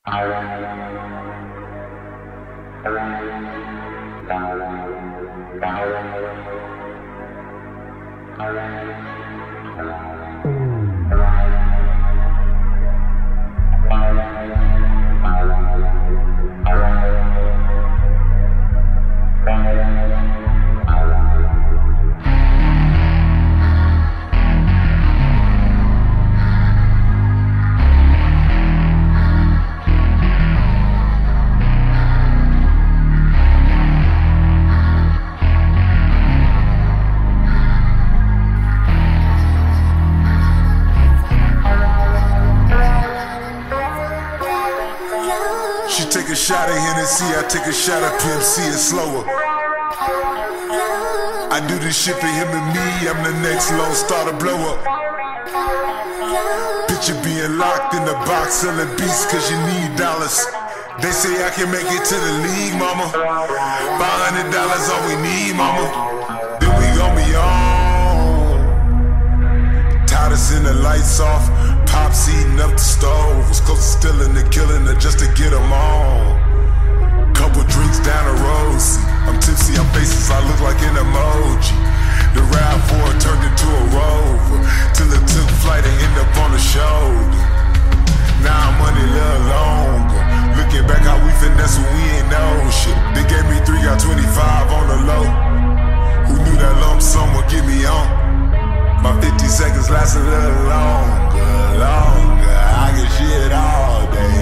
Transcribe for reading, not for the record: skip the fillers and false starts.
She take a shot at Hennessy, I take a shot at PMC, it's slower. I do this shit for him and me, I'm the next Lone Star to blow up. Picture being locked in the box, selling beats cause you need dollars. They say I can make it to the league, mama. $500 all we need, mama. Then we gon' be on. Tired of seeing the lights off, Pops eating up the stove. Was close to stealing the killing her just to get them on. Couple drinks down the road, see, I'm tipsy, I'm faceless, I look like an emoji. The RAV4 turned into a Rover, till it took flight and ended up on the shoulder. Now I'm money a little longer. Looking back how we finesse when we ain't know shit. They gave me 3, got 25 on the low. Who knew that lump sum would get me on? My 50 seconds last a little longer. I can shit all day.